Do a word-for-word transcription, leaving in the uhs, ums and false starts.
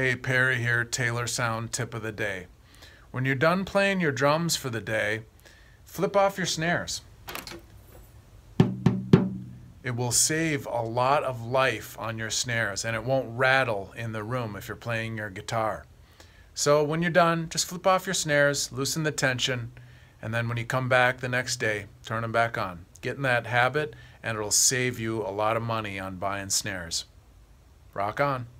Hey, Perry here, Taylor Sound tip of the day. When you're done playing your drums for the day, flip off your snares. It will save a lot of life on your snares, and it won't rattle in the room if you're playing your guitar. So when you're done, just flip off your snares, loosen the tension, and then when you come back the next day, turn them back on. Get in that habit, and it'll save you a lot of money on buying snares. Rock on.